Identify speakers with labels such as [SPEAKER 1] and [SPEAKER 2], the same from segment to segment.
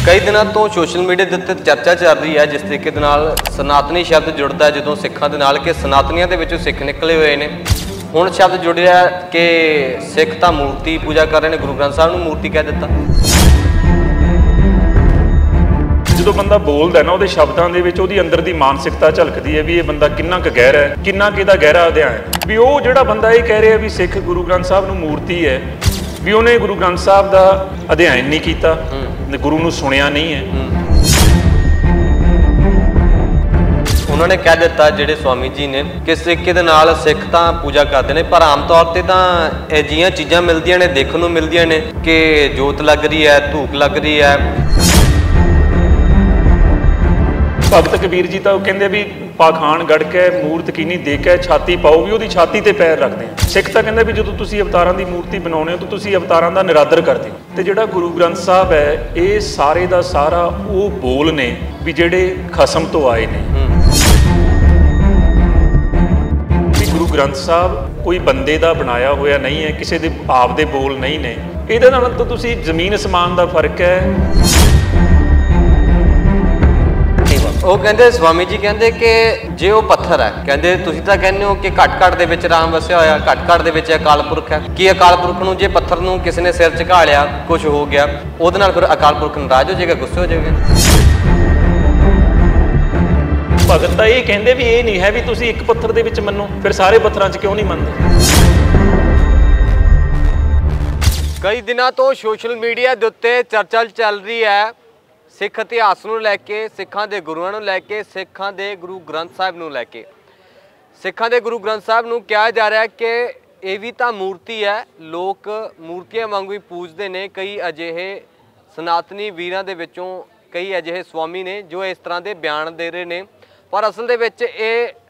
[SPEAKER 1] कई दिनों तो सोशल मीडिया के उत्ते चर्चा चल रही है जिस तरीके दे नाल सनातनी शब्द जुड़ता है जो सिखां दे नाल कि सनातनियां दे विचों सिख निकले हुए ने। हुण शब्द जुड़ रहा कि सिख तां मूर्ति पूजा कर रहे हैं, गुरु ग्रंथ साहब नूं मूर्ति कह दिता।
[SPEAKER 2] जो बंदा बोलता है ना वो शब्दों के अंदर की मानसिकता झलकती है भी ये बंदा किन्ना क गहरा है, किन्ना कि गहरा अध्ययन है। भी वो जो बंदा ये कह रहा है भी सिख गुरु ग्रंथ साहब नूं मूर्ति है, भी उन्हें गुरु ग्रंथ साहब का अध्ययन नहीं किया, गुरु नूं सुनिया नहीं है।
[SPEAKER 1] उन्होंने कह दिता जिहड़े स्वामी जी ने किस तरीके दे नाल सिख तां पूजा करते हैं, पर आम तौर पर तां अजिहियां चीज़ां मिलदियां ने, देखण नूं मिलदियां ने कि जोत लग रही है, धूप लग रही है।
[SPEAKER 2] भगत कबीर जी तो कहते भी पाखान गढ़ के मूर्त कीनी दे के छाती पाओ, भी वो छाती ते पैर रखते हैं। सिख तो कहते भी जो तुसी अवतारां की मूर्ति बनाने हो तो तुसी अवतारां का निरादर करते हो। तो जिहड़ा गुरु ग्रंथ साहब है ये सारे का सारा वो बोल ने भी जिहड़े खसम तो आए ने। गुरु ग्रंथ साहब कोई बंदे का बनाया होया नहीं है, किसी दे आप दे बोल नहीं ने। इहदे नाल तो तुसी जमीन आसमान का फर्क है।
[SPEAKER 1] वो कहते स्वामी जी कहते कि जे वो पत्थर है, कहते तुसीं तां कहते हो कि घट घट दे विच राम वसिया होया, घट घट दे विच अकाल पुरख है। कि अकाल पुरख नूं जे पत्थर नूं किसी ने सिर झुका लिया, कुछ हो गया, उहदे नाल फिर अकाल पुरख नाराज हो जाएगा, गुस्से हो जाएगा।
[SPEAKER 2] भगत तां ये कहते भी ये नहीं है भी तुसीं एक पत्थर दे विच मन्नो, फिर सारे पत्थरां 'च क्यों नहीं मनदे।
[SPEAKER 1] कई दिनों तो सोशल मीडिया के उत्ते चर्चा चल रही है सिख इतिहास नूं लैके, सिखां दे गुरुआं नूं लैके, सिखां दे गुरु ग्रंथ साहिब नूं लैके। सिखां दे गुरु ग्रंथ साहिब नूं कहा जा रहा है कि ये भी तां मूर्ति है, लोग मूर्तियां वांगू ही पूजते हैं। कई अजिहे सनातनी वीरां दे विचों कई अजिहे स्वामी ने जो इस तरह के बयान दे रहे हैं, पर असल दे विच ये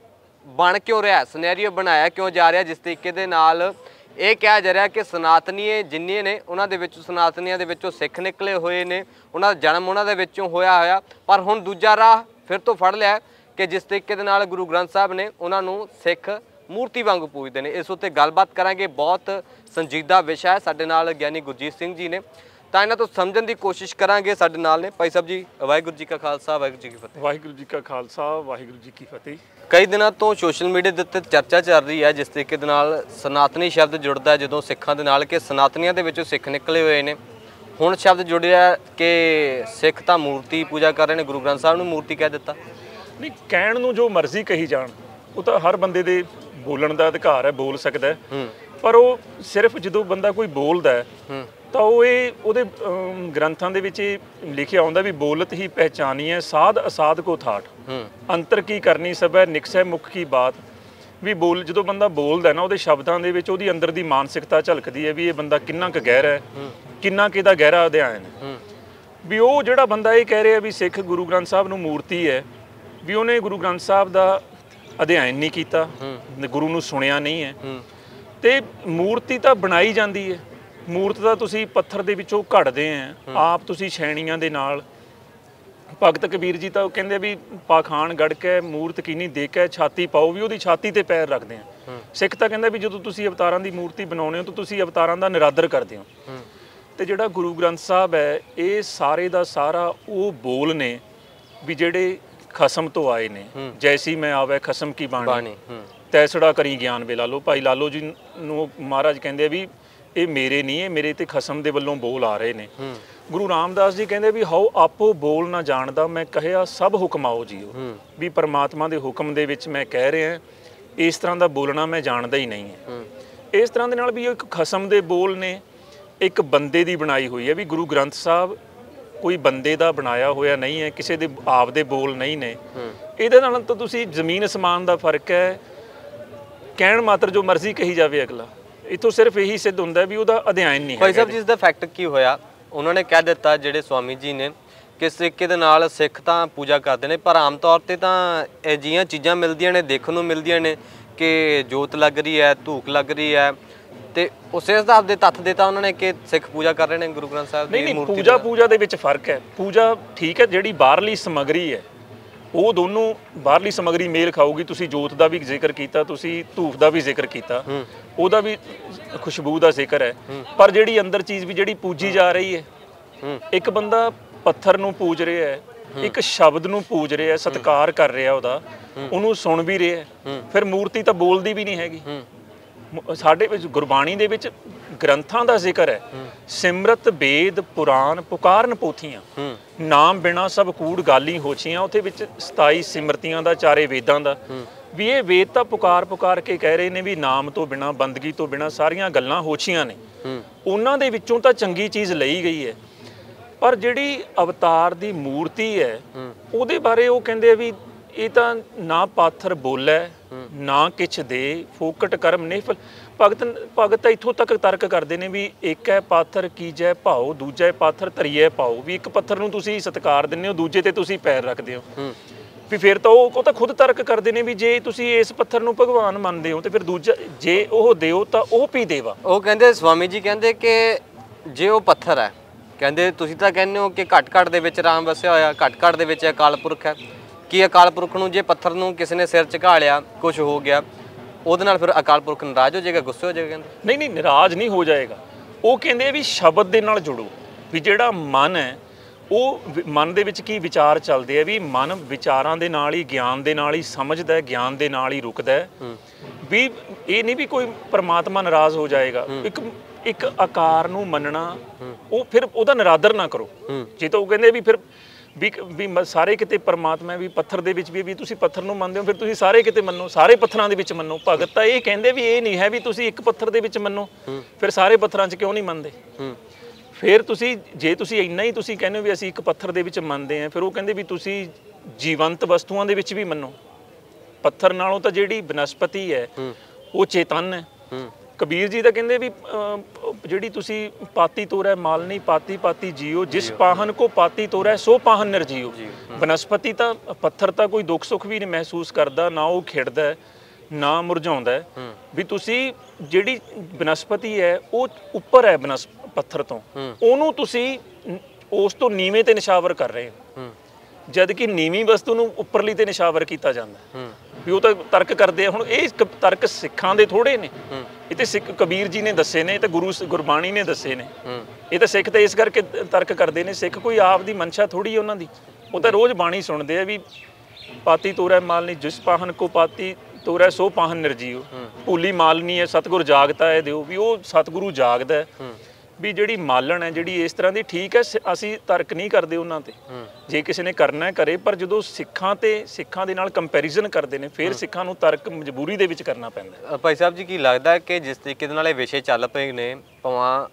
[SPEAKER 1] बन क्यों रहा, सिनेरियो बनाया क्यों जा रहा जिस तरीके दे नाल ये कहा जा रहा कि सनातनी जिन्ने ने उन्होंने सनातनियों के विचों सिख निकले हुए ने, उन्होंने जन्म उन्होंने विचों होया होया। पर हुण दूजा राह फिर तो फड़ लिया कि जिस तरीके दे नाल गुरु ग्रंथ साहब ने उन्होंने सिख मूर्ति वांगू पूजते हैं। इस उत्ते गलबात करांगे, बहुत संजीदा विषय है। साडे नाल ज्ञानी गुरजीत सिंह जी ने, तो इन्हां तो समझण दी कोशिश करांगे। साडे नाल ने भाई साहब जी, वाहिगुरू जी का खालसा वाहिगुरू जी की फतेह।
[SPEAKER 2] वाहिगुरू जी का खालसा वाहिगुरू जी की फतेह।
[SPEAKER 1] कई दिनों तो सोशल मीडिया के उत्ते चर्चा चल रही है जिस तरीके दे नाल सनातनी शब्द जुड़ता है जो सिखां दे नाल कि सनातनियां दे विचों सिख निकले हुए ने। हुण शब्द जुड़ रहा कि सिख तां मूर्ति पूजा कर रहे हैं, गुरु ग्रंथ साहब नूं मूर्ति कह दिता।
[SPEAKER 2] नहीं, कहण नूं जो मर्जी कही जाण, वो तो हर बंदे दे बोलण दा अधिकार है, बोल सकदा है। पर वो सिर्फ ਜਦੋਂ ਬੰਦਾ ਕੋਈ बोलदा है ਤਾਂ ਉਹ ਇਹ ਉਹਦੇ ਗ੍ਰੰਥਾਂ ਦੇ ਵਿੱਚ ਲਿਖਿਆ ਹੁੰਦਾ ਵੀ ਬੋਲਤ ਹੀ ਪਹਿਚਾਨੀ ਹੈ ਸਾਧ ਅਸਾਧ ਕੋ ਥਾਟ ਅੰਤਰ ਕੀ ਕਰਨੀ ਸਭੈ ਨਿਕਸੈ ਮੁਖ ਕੀ ਬਾਤ। ਵੀ ਬੋਲ ਜਦੋਂ ਬੰਦਾ ਬੋਲਦਾ ਨਾ ਉਹਦੇ ਸ਼ਬਦਾਂ ਦੇ ਵਿੱਚ ਉਹਦੀ ਅੰਦਰ ਦੀ ਮਾਨਸਿਕਤਾ ਝਲਕਦੀ ਹੈ ਵੀ ਇਹ ਬੰਦਾ ਕਿੰਨਾ ਕੁ ਗਹਿਰਾ ਹੈ, ਕਿੰਨਾ ਕਿਹਦਾ ਗਹਿਰਾ ਅਧਿਐਨ ਹੈ। ਵੀ ਉਹ ਜਿਹੜਾ ਬੰਦਾ ਇਹ ਕਹਿ ਰਿਹਾ ਵੀ ਸਿੱਖ ਗੁਰੂ ਗ੍ਰੰਥ ਸਾਹਿਬ ਨੂੰ ਮੂਰਤੀ ਹੈ, ਵੀ ਉਹਨੇ ਗੁਰੂ ਗ੍ਰੰਥ ਸਾਹਿਬ ਦਾ ਅਧਿਐਨ ਨਹੀਂ ਕੀਤਾ, ਗੁਰੂ ਨੂੰ ਸੁਣਿਆ ਨਹੀਂ ਹੈ। ਤੇ ਮੂਰਤੀ ਤਾਂ ਬਣਾਈ ਜਾਂਦੀ ਹੈ, ਮੂਰਤ ਦਾ ਤੁਸੀਂ ਪੱਥਰ ਦੇ ਵਿੱਚੋਂ ਘੜਦੇ ਆ ਆਪ ਤੁਸੀਂ ਛੈਣੀਆਂ ਦੇ ਨਾਲ। ਭਗਤ ਕਬੀਰ ਜੀ ਤਾਂ ਕਹਿੰਦੇ ਵੀ ਪਾਖਾਨ ਗੜ ਕੇ ਮੂਰਤ ਕੀਨੀ ਦੇ ਕੇ ਛਾਤੀ ਪਾਓ, ਵੀ ਉਹਦੀ ਛਾਤੀ ਤੇ ਪੈਰ ਰੱਖਦੇ ਆ। ਸਿੱਖ ਤਾਂ ਕਹਿੰਦਾ ਵੀ ਜਦੋਂ ਤੁਸੀਂ ਅਵਤਾਰਾਂ ਦੀ ਮੂਰਤੀ ਬਣਾਉਂਦੇ ਹੋ ਤਾਂ ਤੁਸੀਂ ਅਵਤਾਰਾਂ ਦਾ ਨਿਰਾਦਰ ਕਰਦੇ ਹੋ। ਤੇ ਜਿਹੜਾ ਗੁਰੂ ਗ੍ਰੰਥ ਸਾਹਿਬ ਹੈ ਇਹ ਸਾਰੇ ਦਾ ਸਾਰਾ ਉਹ ਬੋਲ ਨੇ ਵੀ ਜਿਹੜੇ ਖਸਮ ਤੋਂ ਆਏ ਨੇ। ਜੈਸੀ ਮੈਂ ਆਵੇ ਖਸਮ ਕੀ ਬਾਣੀ ਤੈਸੜਾ ਕਰੀ ਗਿਆਨ ਵੇ ਲਾਲੋ। ਭਾਈ ਲਾਲੋ ਜੀ ਨੂੰ ਮਹਾਰਾਜ ਕਹਿੰਦੇ ਵੀ ਇਹ ਮੇਰੇ ਨਹੀਂ, ਇਹ ਮੇਰੇ ਤੇ ਖਸਮ ਦੇ ਵੱਲੋਂ ਬੋਲ ਆ ਰਹੇ ਨੇ। ਗੁਰੂ ਰਾਮਦਾਸ ਜੀ ਕਹਿੰਦੇ ਵੀ ਹਉ ਆਪੋ ਬੋਲ ਨਾ ਜਾਣਦਾ, ਮੈਂ ਕਹਿਆ ਸਭ ਹੁਕਮਾਓ ਜੀਓ। ਵੀ ਪਰਮਾਤਮਾ ਦੇ ਹੁਕਮ ਦੇ ਵਿੱਚ ਮੈਂ ਕਹਿ ਰਿਹਾ, ਇਸ ਤਰ੍ਹਾਂ ਦਾ ਬੋਲਣਾ ਮੈਂ ਜਾਣਦਾ ਹੀ ਨਹੀਂ ਹੈ। ਇਸ ਤਰ੍ਹਾਂ ਦੇ ਨਾਲ ਵੀ ਇੱਕ ਖਸਮ ਦੇ ਬੋਲ ਨੇ, ਇੱਕ ਬੰਦੇ ਦੀ ਬਣਾਈ ਹੋਈ ਹੈ। ਵੀ ਗੁਰੂ ਗ੍ਰੰਥ ਸਾਹਿਬ ਕੋਈ ਬੰਦੇ ਦਾ ਬਣਾਇਆ ਹੋਇਆ ਨਹੀਂ ਹੈ, ਕਿਸੇ ਦੇ ਆਪ ਦੇ ਬੋਲ ਨਹੀਂ ਨੇ। ਇਹਦੇ ਨਾਲ ਤਾਂ ਤੁਸੀਂ ਜ਼ਮੀਨ ਅਸਮਾਨ ਦਾ ਫਰਕ ਹੈ। ਕਹਿਣ ਮਾਤਰ ਜੋ ਮਰਜ਼ੀ ਕਹੀ ਜਾਵੇ ਅਗਲਾ, इतों सिर्फ यही सिद्ध होंदा है भी उहदा अध्ययन नहीं है।
[SPEAKER 1] भाई साहब जिसका फैक्ट की होया उन्होंने कह दिता जिहड़े स्वामी जी ने किस तरीके दे नाल सिख तां पूजा करते हैं, पर आम तौर पर तां अजिहियां चीज़ां मिलदियां ने, देखण नूं मिलदियां ने कि जोत लग रही है, धूप लग रही है। तो उस हिसाब के तत्थ देता उन्होंने कि सिख पूजा कर रहे हैं गुरु ग्रंथ साहब।
[SPEAKER 2] नहीं, पूजा दे विच फर्क है। पूजा ठीक है, जिहड़ी बाहरली समग्री है ਉਹ ਦੋਨੋਂ ਬਾਹਰਲੀ ਸਮੱਗਰੀ ਮੇਲ ਖਾਊਗੀ। ਤੁਸੀਂ ਜੋਤ ਦਾ ਵੀ ਜ਼ਿਕਰ ਕੀਤਾ, ਤੁਸੀਂ ਧੂਫ ਦਾ ਵੀ ਜ਼ਿਕਰ ਕੀਤਾ, ਉਹਦਾ ਵੀ ਖੁਸ਼ਬੂ ਦਾ ਜ਼ਿਕਰ ਹੈ। ਪਰ ਜਿਹੜੀ ਅੰਦਰ ਚੀਜ਼ ਵੀ ਜਿਹੜੀ ਪੂਜੀ ਜਾ ਰਹੀ ਹੈ, ਇੱਕ ਬੰਦਾ ਪੱਥਰ ਨੂੰ ਪੂਜ ਰਿਹਾ ਹੈ, ਇੱਕ ਸ਼ਬਦ ਨੂੰ ਪੂਜ ਰਿਹਾ ਹੈ, ਸਤਿਕਾਰ ਕਰ ਰਿਹਾ ਉਹਦਾ, ਉਹਨੂੰ ਸੁਣ ਵੀ ਰਿਹਾ ਹੈ, ਫਿਰ ਮੂਰਤੀ ਤਾਂ ਬੋਲਦੀ ਵੀ ਨਹੀਂ ਹੈਗੀ। ਸਾਡੇ ਵਿੱਚ ਗੁਰਬਾਣੀ ਦੇ ਵਿੱਚ ਗ੍ਰੰਥਾਂ ਦਾ ਜ਼ਿਕਰ ਹੈ, ਸਿਮਰਤ ਵੇਦ ਪੁਰਾਨ ਪੁਕਾਰਨ ਪੋਥੀਆਂ, ਨਾਮ ਬਿਨਾ ਸਭ ਕੂੜ ਗਾਲੀ ਹੋਛੀਆਂ। ਉੱਥੇ ਵਿੱਚ 27 ਸਿਮਰਤੀਆਂ ਦਾ, 4 ਵੇਦਾਂ ਦਾ, ਵੀ ਇਹ ਵੇਦ ਤਾਂ ਪੁਕਾਰ ਕੇ ਕਹਿ ਰਹੇ ਨੇ ਵੀ ਨਾਮ ਤੋਂ ਬਿਨਾ, ਬੰਦਗੀ ਤੋਂ ਬਿਨਾ ਸਾਰੀਆਂ ਗੱਲਾਂ ਹੋਛੀਆਂ ਨੇ। ਉਹਨਾਂ ਦੇ ਵਿੱਚੋਂ ਤਾਂ ਚੰਗੀ ਚੀਜ਼ ਲਈ ਗਈ ਹੈ, ਪਰ ਜਿਹੜੀ ਅਵਤਾਰ ਦੀ ਮੂਰਤੀ ਹੈ ਉਹਦੇ ਬਾਰੇ ਉਹ ਕਹਿੰਦੇ ਆ ਵੀ ਇਹ ਤਾਂ ਨਾ ਪਾਥਰ ਬੋਲੇ ਨਾ ਕਿਛ ਦੇ, ਫੋਕਟ ਕਰਮ ਨਿਫਲ। ਭਗਤ ਇੱਥੋਂ ਤੱਕ ਤਰਕ ਕਰਦੇ ਨੇ ਵੀ ਇੱਕ ਹੈ ਪਾਥਰ ਕੀਜੈ ਭਾਓ, ਦੂਜਾ ਪਾਥਰ ਧਰੀਏ ਪਾਓ। ਵੀ ਇੱਕ ਪੱਥਰ ਨੂੰ ਤੁਸੀਂ ਸਤਿਕਾਰ ਦਿੰਦੇ ਹੋ, ਦੂਜੇ ਤੇ ਤੁਸੀਂ ਪੈਰ ਰੱਖਦੇ ਹੋ। ਵੀ ਫਿਰ ਤਾਂ ਉਹ ਤਾਂ ਖੁਦ ਤਰਕ ਕਰਦੇ ਨੇ ਵੀ ਜੇ ਤੁਸੀਂ ਇਸ ਪੱਥਰ ਨੂੰ ਭਗਵਾਨ ਮੰਨਦੇ ਹੋ ਤੇ ਫਿਰ ਦੂਜਾ ਜੇ ਉਹ ਦਿਓ ਤਾਂ ਉਹ ਵੀ ਦੇਵਾ।
[SPEAKER 1] ਉਹ ਕਹਿੰਦੇ ਸਵਾਮੀ ਜੀ ਕਹਿੰਦੇ ਕਿ ਜੇ ਉਹ ਪੱਥਰ ਹੈ, ਕਹਿੰਦੇ ਤੁਸੀਂ ਤਾਂ ਕਹਿੰਦੇ ਹੋ ਕਿ ਘਟ ਦੇ ਵਿੱਚ ਰਾਮ ਵਸਿਆ ਹੋਇਆ, ਘਟ ਦੇ ਵਿੱਚ ਅਕਾਲ ਪੁਰਖ ਹੈ। ਕਿ ਅਕਾਲ ਪੁਰਖ ਨੂੰ ਜੇ ਪੱਥਰ ਨੂੰ ਕਿਸੇ ਨੇ ਸਿਰ ਝੁਕਾ ਲਿਆ, ਕੁਝ ਹੋ ਗਿਆ, ਉਹਦੇ ਨਾਲ ਫਿਰ ਅਕਾਲ ਪੁਰਖ ਨਾਰਾਜ਼ ਹੋ ਜਾਏਗਾ, ਗੁੱਸੇ ਹੋ ਜਾਏਗਾ? ਕਹਿੰਦੇ
[SPEAKER 2] ਨਹੀਂ, ਨਾਰਾਜ਼ ਨਹੀਂ ਹੋ ਜਾਏਗਾ। ਉਹ ਕਹਿੰਦੇ ਵੀ ਸ਼ਬਦ ਦੇ ਨਾਲ ਜੁੜੋ, ਵੀ ਜਿਹੜਾ ਮਨ ਹੈ ਉਹ ਮਨ ਦੇ ਵਿੱਚ ਕੀ ਵਿਚਾਰ ਚੱਲਦੇ ਆ, ਵੀ ਮਨ ਵਿਚਾਰਾਂ ਦੇ ਨਾਲ ਹੀ, ਗਿਆਨ ਦੇ ਨਾਲ ਹੀ ਸਮਝਦਾ, ਗਿਆਨ ਦੇ ਨਾਲ ਹੀ ਰੁਕਦਾ। ਵੀ ਇਹ ਨਹੀਂ ਵੀ ਕੋਈ ਪਰਮਾਤਮਾ ਨਾਰਾਜ਼ ਹੋ ਜਾਏਗਾ। ਇੱਕ ਆਕਾਰ ਨੂੰ ਮੰਨਣਾ, ਉਹ ਫਿਰ ਉਹਦਾ ਨਿਰਾਦਰ ਨਾ ਕਰੋ। ਜੇ ਤਾਂ ਉਹ ਕਹਿੰਦੇ ਵੀ ਫਿਰ ਵੀ ਸਾਰੇ ਕਿਤੇ ਪਰਮਾਤਮਾ, ਵੀ ਪੱਥਰ ਦੇ ਵਿੱਚ ਵੀ ਤੁਸੀਂ ਪੱਥਰ ਨੂੰ ਮੰਨਦੇ ਹੋ, ਫਿਰ ਤੁਸੀਂ ਸਾਰੇ ਕਿਤੇ ਮੰਨੋ, ਸਾਰੇ ਪੱਥਰਾਂ ਦੇ ਵਿੱਚ ਮੰਨੋ। ਭਗਤ ਤਾਂ ਇਹ ਕਹਿੰਦੇ ਵੀ ਇਹ ਨਹੀਂ ਹੈ ਵੀ ਤੁਸੀਂ ਇੱਕ ਪੱਥਰ ਦੇ ਵਿੱਚ ਮੰਨੋ, ਫਿਰ ਸਾਰੇ ਪੱਥਰਾਂ 'ਚ ਕਿਉਂ ਨਹੀਂ ਮੰਨਦੇ? ਫਿਰ ਤੁਸੀਂ ਜੇ ਤੁਸੀਂ ਇੰਨਾ ਹੀ ਤੁਸੀਂ ਕਹਿੰਦੇ ਹੋ ਵੀ ਅਸੀਂ ਇੱਕ ਪੱਥਰ ਦੇ ਵਿੱਚ ਮੰਨਦੇ ਹਾਂ, ਫਿਰ ਉਹ ਕਹਿੰਦੇ ਵੀ ਤੁਸੀਂ ਜੀਵੰਤ ਵਸਤੂਆਂ ਦੇ ਵਿੱਚ ਵੀ ਮੰਨੋ। ਪੱਥਰ ਨਾਲੋਂ ਤਾਂ ਜਿਹੜੀ ਬਨਸਪਤੀ ਹੈ ਉਹ ਚੇਤਨ ਹੈ। ਕਬੀਰ ਜੀ ਤਾਂ ਕਹਿੰਦੇ ਵੀ ਜਿਹੜੀ ਤੁਸੀਂ ਪਾਤੀ ਤੋਰੈ ਮਾਲ ਨਹੀਂ, ਪਾਤੀ ਪਾਤੀ ਜੀਓ, ਜਿਸ ਪਾਹਨ ਕੋ ਪਾਤੀ ਤੋਰੈ ਸੋ ਪਾਹਨ ਨਿਰਜੀਓ। ਬਨਸਪਤੀ ਤਾਂ, ਪੱਥਰ ਤਾਂ ਕੋਈ ਦੁੱਖ ਸੁੱਖ ਵੀ ਨਹੀਂ ਮਹਿਸੂਸ ਕਰਦਾ, ਨਾ ਉਹ ਖਿੜਦਾ ਨਾ ਮੁਰਝਾਉਂਦਾ। ਵੀ ਤੁਸੀਂ ਜਿਹੜੀ ਬਨਸਪਤੀ ਹੈ ਉਹ ਉੱਪਰ ਹੈ ਪੱਥਰ ਤੋਂ, ਉਹਨੂੰ ਤੁਸੀਂ ਉਸ ਤੋਂ ਨੀਵੇਂ ਤੇ ਨਿਸ਼ਾਵਰ ਕਰ ਰਹੇ ਹੋ, ਜਦ ਕਿ ਨੀਵੀਂ ਵਸਤੂ ਨੂੰ ਉੱਪਰਲੀ ਤੇ ਨਿਸ਼ਾਵਰ ਕੀਤਾ ਜਾਂਦਾ। ਵੀ ਉਹ ਤਾਂ ਤਰਕ ਕਰਦੇ ਆ। ਹੁਣ ਇਹ ਤਰਕ ਸਿੱਖਾਂ ਦੇ ਥੋੜੇ ਨੇ, ਇਹ ਤੇ ਸਿੱਖ ਕਬੀਰ ਜੀ ਨੇ ਦੱਸੇ ਨੇ, ਤੇ ਗੁਰਬਾਣੀ ਨੇ ਦੱਸੇ ਨੇ। ਇਹ ਤਾਂ ਸਿੱਖ ਤਾਂ ਇਸ ਕਰਕੇ ਤਰਕ ਕਰਦੇ ਨੇ। ਸਿੱਖ ਕੋਈ ਆਪ ਦੀ ਮਨਸ਼ਾ ਥੋੜੀ ਉਹਨਾਂ ਦੀ, ਉਹ ਤਾਂ ਰੋਜ਼ ਬਾਣੀ ਸੁਣਦੇ ਆ ਵੀ ਪਾਤੀ ਤੋਰੈ ਮਾਲ ਨਹੀਂ, ਜਿਸ ਪਾਹਨ ਕੋ ਪਾਤੀ ਤੋਰੈ ਸੋ ਪਾਹਨ ਨਿਰਜੀਓ। ਭੂਲੀ ਮਾਲਨੀ ਹੈ ਸਤਿਗੁਰ ਜਾਗਤਾ ਹੈ ਦਿਓ। ਵੀ ਉਹ ਸਤਿਗੁਰੂ ਜਾਗਦਾ ਹੈ। ਵੀ ਜਿਹੜੀ ਮਾਲਣ ਹੈ ਜਿਹੜੀ ਇਸ ਤਰ੍ਹਾਂ ਦੀ, ਠੀਕ ਹੈ, ਅਸੀਂ ਤਰਕ ਨਹੀਂ ਕਰਦੇ ਉਹਨਾਂ ਤੇ, ਜੇ ਕਿਸੇ ਨੇ ਕਰਨਾ ਕਰੇ। ਪਰ ਜਦੋਂ ਸਿੱਖਾਂ ਦੇ ਨਾਲ ਕੰਪੈਰੀਜ਼ਨ ਕਰਦੇ ਨੇ, ਫਿਰ ਸਿੱਖਾਂ ਨੂੰ ਤਰਕ ਮਜਬੂਰੀ ਦੇ ਵਿੱਚ ਕਰਨਾ ਪੈਂਦਾ।
[SPEAKER 1] ਭਾਈ ਸਾਹਿਬ ਜੀ, ਕੀ ਲੱਗਦਾ ਕਿ ਜਿਸ ਤਰੀਕੇ ਦੇ ਨਾਲ ਇਹ ਵਿਸ਼ੇ ਚੱਲ ਪਏ ਨੇ, ਭਾਵੇਂ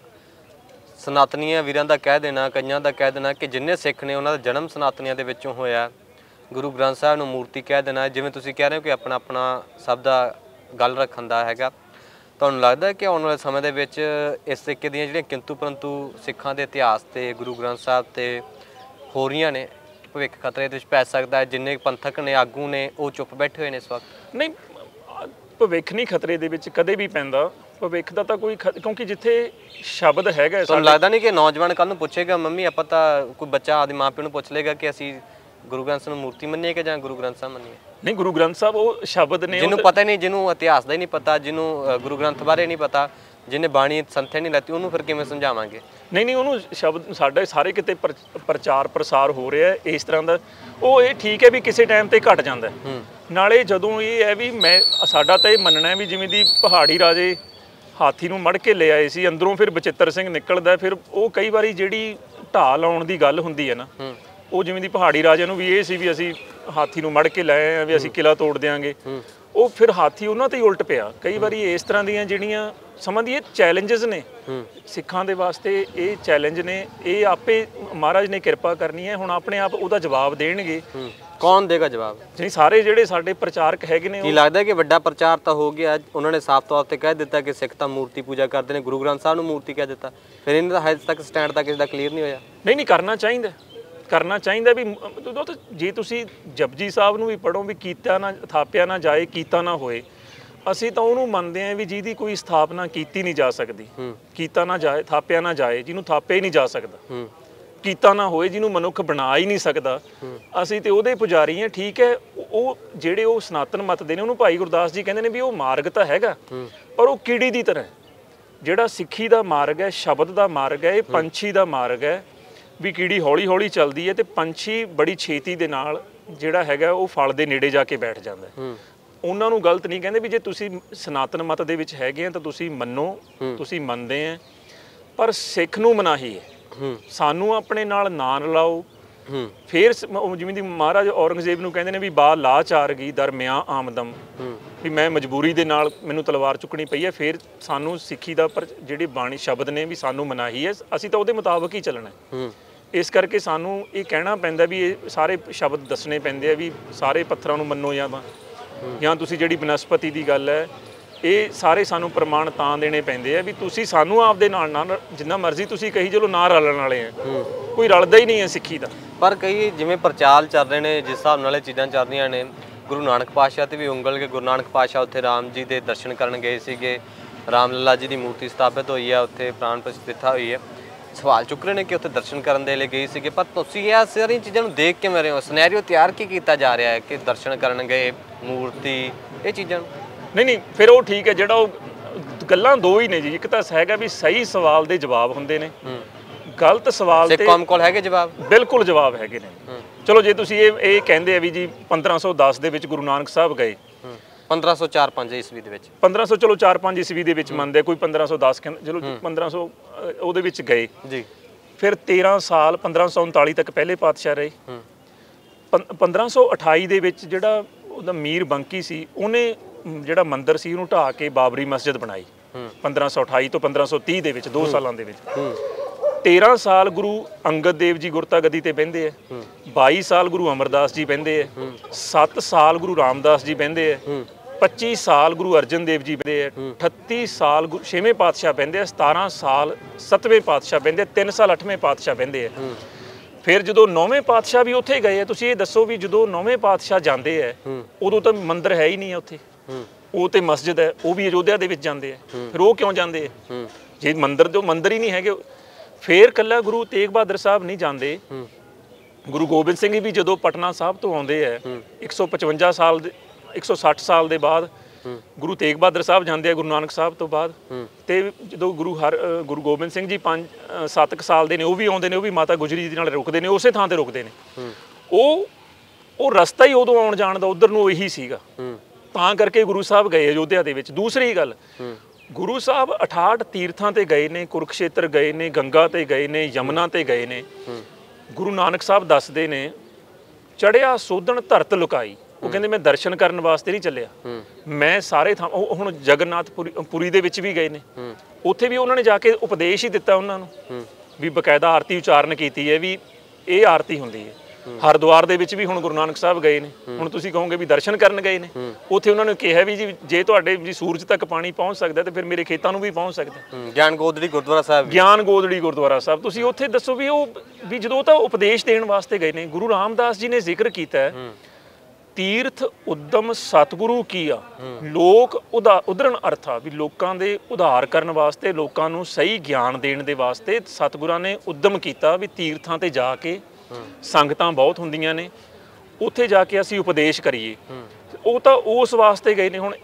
[SPEAKER 1] ਸਨਾਤਨੀਆਂ ਵੀਰਾਂ ਦਾ ਕਹਿ ਦੇਣਾ, ਕਈਆਂ ਦਾ ਕਹਿ ਦੇਣਾ ਕਿ ਜਿੰਨੇ ਸਿੱਖ ਨੇ ਉਹਨਾਂ ਦਾ ਜਨਮ ਸਨਾਤਨੀਆਂ ਦੇ ਵਿੱਚੋਂ ਹੋਇਆ, ਗੁਰੂ ਗ੍ਰੰਥ ਸਾਹਿਬ ਨੂੰ ਮੂਰਤੀ ਕਹਿ ਦੇਣਾ, ਜਿਵੇਂ ਤੁਸੀਂ ਕਹਿ ਰਹੇ ਹੋ ਕਿ ਆਪਣਾ ਸਭ ਦਾ ਗੱਲ ਰੱਖਣ ਦਾ ਹੈਗਾ, ਤੁਹਾਨੂੰ ਲੱਗਦਾ ਕਿ ਆਉਣ ਵਾਲੇ ਸਮੇਂ ਦੇ ਵਿੱਚ ਇਸ ਤਰੀਕੇ ਦੀਆਂ ਜਿਹੜੀਆਂ ਕਿੰਤੂ ਪਰੰਤੂ ਸਿੱਖਾਂ ਦੇ ਇਤਿਹਾਸ ਤੇ ਗੁਰੂ ਗ੍ਰੰਥ ਸਾਹਿਬ ਤੇ ਹੋ ਰਹੀਆਂ ਨੇ, ਭਵਿੱਖ ਖਤਰੇ ਦੇ ਵਿੱਚ ਪੈ ਸਕਦਾ ਹੈ? ਜਿੰਨੇ ਪੰਥਕ ਨੇ, ਆਗੂ ਨੇ, ਉਹ ਚੁੱਪ ਬੈਠੇ ਹੋਏ ਨੇ ਇਸ ਵਕਤ।
[SPEAKER 2] ਨਹੀਂ, ਭਵਿੱਖ ਨਹੀਂ ਖਤਰੇ ਦੇ ਵਿੱਚ ਕਦੇ ਵੀ ਪੈਂਦਾ। ਭਵਿੱਖ ਦਾ ਤਾਂ ਕੋਈ ਕਿਉਂਕਿ ਜਿੱਥੇ ਸ਼ਬਦ ਹੈਗਾ,
[SPEAKER 1] ਤੁਹਾਨੂੰ ਲੱਗਦਾ ਨਹੀਂ ਕਿ ਨੌਜਵਾਨ ਕੱਲ੍ਹ ਨੂੰ ਪੁੱਛੇਗਾ, ਮੰਮੀ ਆਪਾਂ ਤਾਂ, ਕੋਈ ਬੱਚਾ ਆਪਦੇ ਮਾਂ ਪਿਓ ਨੂੰ ਪੁੱਛ ਲੇਗਾ ਕਿ ਅਸੀਂ ਗੁਰੂ ਗ੍ਰੰਥ ਸਾਹਿਬ ਨੂੰ ਮੂਰਤੀ ਮੰਨੀਏ ਕਿ ਜਾਂ ਗੁਰੂ ਗ੍ਰੰਥ ਸਾਹਿਬ ਮੰਨੀਏ?
[SPEAKER 2] ਨਹੀਂ, ਗੁਰੂ ਗ੍ਰੰਥ ਸਾਹਿਬ ਉਹ ਸ਼ਬਦ ਨੇ,
[SPEAKER 1] ਜਿਹਨੂੰ ਪਤਾ ਨਹੀਂ, ਜਿਹਨੂੰ ਇਤਿਹਾਸ ਦਾ ਹੀ ਨਹੀਂ ਪਤਾ, ਜਿਹਨੂੰ ਗੁਰੂ ਗ੍ਰੰਥ ਬਾਰੇ ਨਹੀਂ ਪਤਾ, ਜਿਹਨੇ ਬਾਣੀ ਸੰਥਿਆ ਨਹੀਂ ਲੈਤੀ, ਉਹਨੂੰ ਫਿਰ ਕਿਵੇਂ ਸਮਝਾਵਾਂਗੇ? ਨਹੀਂ,
[SPEAKER 2] ਉਹਨੂੰ ਸ਼ਬਦ ਸਾਡੇ ਸਾਰੇ ਕਿਤੇ ਪ੍ਰਚਾਰ ਪ੍ਰਸਾਰ ਹੋ ਰਿਹਾ ਇਸ ਤਰ੍ਹਾਂ ਦਾ। ਉਹ ਇਹ ਠੀਕ ਹੈ ਵੀ ਕਿਸੇ ਟਾਈਮ ਤੇ ਘਟ ਜਾਂਦਾ। ਨਾਲੇ ਜਦੋਂ ਇਹ ਹੈ ਵੀ ਸਾਡਾ ਤਾਂ ਇਹ ਮੰਨਣਾ ਹੈ ਵੀ ਜਿਵੇਂ ਦੀ ਪਹਾੜੀ ਰਾਜੇ ਹਾਥੀ ਨੂੰ ਮੜ ਕੇ ਲੈ ਆਏ ਸੀ, ਅੰਦਰੋਂ ਫਿਰ ਬਚਿੱਤਰ ਸਿੰਘ ਨਿਕਲਦਾ। ਫਿਰ ਉਹ ਕਈ ਵਾਰੀ ਜਿਹੜੀ ਢਾਹ ਲਾਉਣ ਦੀ ਗੱਲ ਹੁੰਦੀ ਹੈ ਨਾ, ਉਹ ਜਿਵੇਂ ਦੀ ਪਹਾੜੀ ਰਾਜਿਆਂ ਨੂੰ ਵੀ ਇਹ ਸੀ ਵੀ ਅਸੀਂ ਹਾਥੀ ਨੂੰ ਮੜ ਕੇ ਲੈ ਆਏ ਹਾਂ, ਵੀ ਅਸੀਂ ਕਿਲਾ ਤੋੜ ਦਿਆਂਗੇ। ਉਹ ਫਿਰ ਹਾਥੀ ਉਹਨਾਂ ਤੇ ਹੀ ਉਲਟ ਪਿਆ। ਕਈ ਵਾਰੀ ਇਸ ਤਰ੍ਹਾਂ ਦੀਆਂ ਜਿਹੜੀਆਂ ਸਮਾਂ ਦੀ ਇਹ ਚੈਲੰਜਸ ਨੇ ਸਿੱਖਾਂ ਦੇ ਵਾਸਤੇ, ਇਹ ਚੈਲੰਜ ਨੇ, ਇਹ ਆਪੇ ਮਹਾਰਾਜ ਨੇ ਕਿਰਪਾ ਕਰਨੀ ਹੈ। ਹੁਣ ਆਪਣੇ ਆਪ ਉਹਦਾ ਜਵਾਬ ਦੇਣਗੇ।
[SPEAKER 1] ਕੌਣ ਦੇਗਾ ਜਵਾਬ?
[SPEAKER 2] ਨਹੀਂ, ਸਾਰੇ ਜਿਹੜੇ ਸਾਡੇ ਪ੍ਰਚਾਰਕ ਹੈਗੇ ਨੇ।
[SPEAKER 1] ਕੀ ਲੱਗਦਾ ਕਿ ਵੱਡਾ ਪ੍ਰਚਾਰ ਤਾਂ ਹੋ ਗਿਆ? ਉਹਨਾਂ ਨੇ ਸਾਫ਼ ਤੌਰ ਤੇ ਕਹਿ ਦਿੱਤਾ ਕਿ ਸਿੱਖ ਤਾਂ ਮੂਰਤੀ ਪੂਜਾ ਕਰਦੇ ਨੇ, ਗੁਰੂ ਗ੍ਰੰਥ ਸਾਹਿਬ ਨੂੰ ਮੂਰਤੀ ਕਹਿ ਦਿੱਤਾ। ਫਿਰ ਇਹਨਾਂ ਦਾ ਹਜੇ ਤੱਕ ਸਟੈਂਡ ਤਾਂ ਕਿਸੇ ਦਾ ਕਲੀਅਰ ਨਹੀਂ ਹੋਇਆ।
[SPEAKER 2] ਨਹੀਂ, ਕਰਨਾ ਚਾਹੀਦਾ ਵੀ ਜੇ ਤੁਸੀਂ ਜਪਜੀ ਸਾਹਿਬ ਨੂੰ ਵੀ ਪੜ੍ਹੋ ਵੀ ਕੀਤਾ ਨਾ ਥਾਪਿਆ ਨਾ ਜਾਏ, ਕੀਤਾ ਨਾ ਹੋਏ। ਅਸੀਂ ਤਾਂ ਉਹਨੂੰ ਮੰਨਦੇ ਹਾਂ ਵੀ ਜਿਹਦੀ ਕੋਈ ਸਥਾਪਨਾ ਕੀਤੀ ਨਹੀਂ ਜਾ ਸਕਦੀ, ਕੀਤਾ ਨਾ ਜਾਏ, ਥਾਪਿਆ ਨਾ ਜਾਏ, ਜਿਹਨੂੰ ਥਾਪਿਆ ਹੀ ਨਹੀਂ ਜਾ ਸਕਦਾ, ਕੀਤਾ ਨਾ ਹੋਏ, ਜਿਹਨੂੰ ਮਨੁੱਖ ਬਣਾ ਹੀ ਨਹੀਂ ਸਕਦਾ, ਅਸੀਂ ਤੇ ਉਹਦੇ ਪੁਜਾਰੀ ਹਾਂ। ਠੀਕ ਹੈ, ਉਹ ਜਿਹੜੇ ਉਹ ਸਨਾਤਨ ਮਤ ਦੇ ਨੇ, ਉਹਨੂੰ ਭਾਈ ਗੁਰਦਾਸ ਜੀ ਕਹਿੰਦੇ ਨੇ ਵੀ ਉਹ ਮਾਰਗ ਤਾਂ ਹੈਗਾ, ਪਰ ਉਹ ਕੀੜੀ ਦੀ ਤਰ੍ਹਾਂ। ਜਿਹੜਾ ਸਿੱਖੀ ਦਾ ਮਾਰਗ ਹੈ, ਸ਼ਬਦ ਦਾ ਮਾਰਗ ਹੈ, ਇਹ ਪੰਛੀ ਦਾ ਮਾਰਗ ਹੈ। ਵੀ ਕੀੜੀ ਹੌਲੀ ਹੌਲੀ ਚੱਲਦੀ ਹੈ ਤੇ ਪੰਛੀ ਬੜੀ ਛੇਤੀ ਦੇ ਨਾਲ ਜਿਹੜਾ ਹੈਗਾ ਉਹ ਫਲ ਦੇ ਨੇੜੇ ਜਾ ਕੇ ਬੈਠ ਜਾਂਦਾ ਹੈ। ਉਹਨਾਂ ਨੂੰ ਗਲਤ ਨਹੀਂ ਕਹਿੰਦੇ ਵੀ ਜੇ ਤੁਸੀਂ ਸਨਾਤਨ ਮਤ ਦੇ ਵਿੱਚ ਹੈਗੇ ਆ ਤਾਂ ਤੁਸੀਂ ਮੰਨੋ, ਤੁਸੀਂ ਮੰਨਦੇ ਆ, ਪਰ ਸਿੱਖ ਨੂੰ ਮਨਾਹੀ ਹੈ ਸਾਨੂੰ ਆਪਣੇ ਨਾਲ ਨਾ ਰਲਾਓ। ਫਿਰ ਜਿਵੇਂ ਦੀ ਮਹਾਰਾਜ ਔਰੰਗਜ਼ੇਬ ਨੂੰ ਕਹਿੰਦੇ ਨੇ ਵੀ ਬਾ ਲਾਚਾਰ ਗਈ ਦਰਮਿਆਂ ਆਮਦਮ, ਵੀ ਮੈਂ ਮਜਬੂਰੀ ਦੇ ਨਾਲ ਮੈਨੂੰ ਤਲਵਾਰ ਚੁੱਕਣੀ ਪਈ ਹੈ। ਫਿਰ ਸਾਨੂੰ ਸਿੱਖੀ ਦਾ ਪਰ ਜਿਹੜੇ ਬਾਣੀ ਸ਼ਬਦ ਨੇ ਵੀ ਸਾਨੂੰ ਮਨਾਹੀ ਹੈ, ਅਸੀਂ ਤਾਂ ਉਹਦੇ ਮੁਤਾਬਕ ਹੀ ਚੱਲਣਾ। ਇਸ ਕਰਕੇ ਸਾਨੂੰ ਇਹ ਕਹਿਣਾ ਪੈਂਦਾ ਵੀ ਇਹ ਸਾਰੇ ਸ਼ਬਦ ਦੱਸਣੇ ਪੈਂਦੇ ਆ ਵੀ ਸਾਰੇ ਪੱਥਰਾਂ ਨੂੰ ਮੰਨੋ ਜਾਂ ਤੁਸੀਂ ਜਿਹੜੀ ਬਨਸਪਤੀ ਦੀ ਗੱਲ ਹੈ ਇਹ ਸਾਰੇ ਸਾਨੂੰ ਪ੍ਰਮਾਣ ਤਾਂ ਦੇਣੇ ਪੈਂਦੇ ਆ ਵੀ ਤੁਸੀਂ ਸਾਨੂੰ ਆਪਦੇ ਨਾਲ ਜਿੰਨਾ ਮਰਜ਼ੀ ਤੁਸੀਂ ਕਹੀ ਚਲੋ ਨਾ ਰਲਣ ਵਾਲੇ ਆ, ਕੋਈ ਰਲਦਾ ਹੀ ਨਹੀਂ ਹੈ ਸਿੱਖੀ ਦਾ।
[SPEAKER 1] ਪਰ ਕਈ ਜਿਵੇਂ ਪ੍ਰਚਾਰ ਚੱਲ ਰਹੇ ਨੇ, ਜਿਸ ਹਿਸਾਬ ਨਾਲ ਇਹ ਚੀਜ਼ਾਂ ਚੱਲ ਰਹੀਆਂ ਨੇ, ਗੁਰੂ ਨਾਨਕ ਪਾਤਸ਼ਾਹ ਤੇ ਵੀ ਉਂਗਲ ਕੇ ਗੁਰੂ ਨਾਨਕ ਪਾਤਸ਼ਾਹ ਉੱਥੇ ਰਾਮ ਜੀ ਦੇ ਦਰਸ਼ਨ ਕਰਨ ਗਏ ਸੀਗੇ, ਰਾਮ ਲੱਲਾ ਜੀ ਦੀ ਮੂਰਤੀ ਸਥਾਪਿਤ ਹੋਈ ਹੈ ਉੱਥੇ, ਪ੍ਰਾਣ ਪ੍ਰਤਿਸ਼ਠਾ ਹੋਈ ਹੈ। ਸਵਾਲ ਚੁੱਕ ਰਹੇ ਨੇ ਕਿ ਉੱਥੇ ਦਰਸ਼ਨ ਕਰਨ ਦੇ ਲਈ ਗਏ ਸੀਗੇ, ਪਰ ਤੁਸੀਂ ਇਹ ਸਾਰੀਆਂ ਚੀਜ਼ਾਂ ਨੂੰ ਦੇਖ ਕਿਵੇਂ ਰਹੇ ਹੋ? ਸਿਨੈਰੀਓ ਤਿਆਰ ਕੀ ਕੀਤਾ ਜਾ ਰਿਹਾ ਹੈ ਕਿ ਦਰਸ਼ਨ ਕਰਨ ਗਏ, ਮੂਰਤੀ, ਇਹ ਚੀਜ਼ਾਂ ਨੂੰ?
[SPEAKER 2] ਨਹੀਂ ਫਿਰ ਉਹ ਠੀਕ ਹੈ, ਜਿਹੜਾ ਉਹ ਗੱਲਾਂ ਦੋ ਹੀ ਨੇ ਜੀ। ਇੱਕ ਤਾਂ ਹੈਗਾ ਵੀ ਸਹੀ ਸਵਾਲ ਦੇ ਜਵਾਬ ਹੁੰਦੇ ਨੇ, ਗਲਤ ਸਵਾਲ ਤੇ
[SPEAKER 1] ਕੌਮ ਕੋਲ ਹੈਗੇ ਜਵਾਬ, ਬਿਲਕੁਲ
[SPEAKER 2] ਜਵਾਬ ਹੈਗੇ ਨੇ। ਚਲੋ ਜੇ ਤੁਸੀਂ ਇਹ ਕਹਿੰਦੇ ਆ ਵੀ ਜੀ 1510 ਦੇ ਵਿੱਚ ਗੁਰੂ ਨਾਨਕ ਸਾਹਿਬ ਗਏ,
[SPEAKER 1] 1504-5 ਈਸਵੀ ਦੇ ਵਿੱਚ,
[SPEAKER 2] 1500 ਚਲੋ 4-5 ਈਸਵੀ ਦੇ ਵਿੱਚ ਮੰਨਦੇ, ਕੋਈ 1510 ਚਲੋ 1500 ਉਹਦੇ ਵਿੱਚ ਗਏ ਜੀ। ਫਿਰ 13 ਸਾਲ 1539 ਤੱਕ ਪਹਿਲੇ ਪਾਤਸ਼ਾਹ ਰਹੇ। 1528 ਦੇ ਵਿੱਚ ਜਿਹੜਾ ਉਹਦਾ ਮੀਰ ਬੰਕੀ ਸੀ, ਉਹਨੇ ਜਿਹੜਾ ਮੰਦਿਰ ਸੀ ਉਹਨੂੰ ਢਾਹ ਕੇ ਬਾਬਰੀ ਮਸਜਿਦ ਬਣਾਈ 1528 ਤੋਂ 1530 ਦੇ ਵਿੱਚ, 2 ਸਾਲਾਂ ਦੇ ਵਿੱਚ। 13 ਸਾਲ ਗੁਰੂ ਅੰਗਦ ਦੇਵ ਜੀ ਗੁਰਤਾ ਗੱਦੀ ਤੇ ਬਹਿੰਦੇ ਆ, 22 ਸਾਲ ਗੁਰੂ ਅਮਰਦਾਸ ਜੀ ਬਹਿੰਦੇ ਆ, 7 ਸਾਲ ਗੁਰੂ ਰਾਮਦਾਸ ਜੀ ਬਹਿੰਦੇ ਆ, 25 ਸਾਲ ਗੁਰੂ ਅਰਜਨ ਦੇਵ ਜੀ ਬਹਿੰਦੇ ਆ, 38 ਸਾਲ 6ਵੇਂ ਪਾਤਸ਼ਾਹ ਬਹਿੰਦੇ ਆ, 17 ਸਾਲ 7ਵੇਂ ਪਾਤਸ਼ਾਹ ਬਹਿੰਦੇ ਆ, 3 ਸਾਲ 8ਵੇਂ ਪਾਤਸ਼ਾਹ ਬਹਿੰਦੇ ਆ। ਫਿਰ ਜਦੋਂ 9ਵੇਂ ਪਾਤਸ਼ਾਹ ਵੀ ਉੱਥੇ ਗਏ ਆ, ਤੁਸੀਂ ਇਹ ਦੱਸੋ ਵੀ ਜਦੋਂ 9ਵੇਂ ਪਾਤਸ਼ਾਹ ਜਾਂਦੇ ਆ ਉਦੋਂ ਤਾਂ ਮੰਦਿਰ ਹੈ ਹੀ ਨਹੀਂ ਉੱਥੇ, ਉਹ ਤੇ ਮਸਜਿਦ ਹੈ, ਉਹ ਵੀ ਅਯੋਧਿਆ ਦੇ ਵਿੱਚ ਜਾਂਦੇ ਆ। ਫਿਰ ਉਹ ਕਿਉਂ ਜਾਂਦੇ ਆ ਜੇ ਮੰਦਿਰ ਹੀ ਨਹੀਂ ਹੈਗੇ? ਫਿਰ ਇਕੱਲਾ ਗੁਰੂ ਤੇਗ ਬਹਾਦਰ ਸਾਹਿਬ ਨਹੀਂ ਜਾਂਦੇ, ਗੁਰੂ ਗੋਬਿੰਦ ਸਿੰਘ ਵੀ ਜਦੋਂ ਪਟਨਾ ਸਾਹਿਬ ਤੋਂ ਆਉਂਦੇ ਆ 155 ਸਾਲ ਦੇ 160 ਸਾਲ ਦੇ ਬਾਅਦ ਗੁਰੂ ਤੇਗ ਬਹਾਦਰ ਸਾਹਿਬ ਜਾਂਦੇ ਆ ਗੁਰੂ ਨਾਨਕ ਸਾਹਿਬ ਤੋਂ ਬਾਅਦ। ਤੇ ਜਦੋਂ ਗੁਰੂ ਗੋਬਿੰਦ ਸਿੰਘ ਜੀ 7 ਸਾਲ ਦੇ ਨੇ, ਉਹ ਵੀ ਆਉਂਦੇ ਨੇ, ਉਹ ਵੀ ਮਾਤਾ ਗੁਜਰੀ ਜੀ ਨਾਲ ਰੁਕਦੇ ਨੇ, ਉਸੇ ਥਾਂ ਤੇ ਰੁਕਦੇ ਨੇ। ਉਹ ਰਸਤਾ ਹੀ ਉਦੋਂ ਆਉਣ ਜਾਣ ਦਾ ਉਧਰ ਨੂੰ ਇਹੀ ਸੀਗਾ, ਤਾਂ ਕਰਕੇ ਗੁਰੂ ਸਾਹਿਬ ਗਏ ਅਯੋਧਿਆ ਦੇ ਵਿੱਚ। ਦੂਸਰੀ ਗੱਲ, ਗੁਰੂ ਸਾਹਿਬ 68 ਤੀਰਥਾਂ ਤੇ ਗਏ ਨੇ, ਕੁਰੂਕਸ਼ੇਤਰ ਗਏ ਨੇ, ਗੰਗਾ ਤੇ ਗਏ ਨੇ, ਯਮੁਨਾ ਤੇ ਗਏ ਨੇ। ਗੁਰੂ ਨਾਨਕ ਸਾਹਿਬ ਦੱਸਦੇ ਨੇ ਚੜਿਆ ਸੋਧਣ ਧਰਤ ਲੁਕਾਈ, ਉਹ ਕਹਿੰਦੇ ਮੈਂ ਦਰਸ਼ਨ ਕਰਨ ਵਾਸਤੇ ਨਹੀਂ ਚੱਲਿਆ, ਮੈਂ ਸਾਰੇ ਥਾਂ। ਹੁਣ ਜਗਨਨਾਥਪੁਰੀ ਦੇ ਵਿੱਚ ਵੀ ਗਏ ਨੇ, ਉੱਥੇ ਵੀ ਉਹਨਾਂ ਨੇ ਜਾ ਕੇ ਉਪਦੇਸ਼ ਹੀ ਦਿੱਤਾ ਉਹਨਾਂ ਨੂੰ ਵੀ ਬਕਾਇਦਾ ਆਰਤੀ ਉਚਾਰਨ ਕੀਤੀ ਹੈ ਵੀ ਇਹ ਆਰਤੀ ਹੁੰਦੀ ਹੈ। ਹਰਿਦੁਆਰ ਦੇ ਵਿੱਚ ਵੀ ਹੁਣ ਗੁਰੂ ਨਾਨਕ ਸਾਹਿਬ ਗਏ ਨੇ, ਹੁਣ ਤੁਸੀਂ ਕਹੋਗੇ ਵੀ ਦਰਸ਼ਨ ਕਰਨ ਗਏ ਨੇ, ਉੱਥੇ ਉਹਨਾਂ ਨੇ ਕਿਹਾ ਵੀ ਜੀ ਜੇ ਤੁਹਾਡੇ ਜੀ ਸੂਰਜ ਤੱਕ ਪਾਣੀ ਪਹੁੰਚ ਸਕਦਾ ਤੇ ਫਿਰ ਮੇਰੇ ਖੇਤਾਂ ਨੂੰ ਵੀ ਪਹੁੰਚ ਸਕਦਾ।
[SPEAKER 1] ਗਿਆਨ ਗੋਦੜੀ ਗੁਰਦੁਆਰਾ ਸਾਹਿਬ, ਤੁਸੀਂ ਉੱਥੇ ਦੱਸੋ ਵੀ ਉਹ ਵੀ ਜਦੋਂ ਤਾਂ ਉਪਦੇਸ਼ ਦੇਣ ਵਾਸਤੇ ਗਏ ਨੇ। ਗੁਰੂ ਰਾਮਦਾਸ ਜੀ ਨੇ ਜ਼ਿਕਰ ਕੀਤਾ ਤੀਰਥ ਉਦਮ ਸਤਿਗੁਰੂ ਕੀਆ, ਲੋਕ ਉਦਰਨ ਅਰਥਾ, ਵੀ ਲੋਕਾਂ ਦੇ ਉਧਾਰ ਕਰਨ ਵਾਸਤੇ, ਲੋਕਾਂ ਨੂੰ ਸਹੀ ਗਿਆਨ ਦੇਣ ਦੇ ਵਾਸਤੇ ਸਤਿਗੁਰਾਂ ਨੇ ਉਦਮ ਕੀਤਾ ਵੀ ਤੀਰਥਾਂ ਤੇ ਜਾ ਕੇ, ਸੰਗਤਾਂ ਬਹੁਤ ਹੁੰਦੀਆਂ ਨੇ, ਉੱਥੇ ਜਾ ਕੇ ਅਸੀਂ ਉਪਦੇਸ਼ ਕਰੀਏ। ਉਹ ਤਾਂ ਉਸ ਵਾਸਤੇ ਗਏ ਨੇ। ਹੁਣ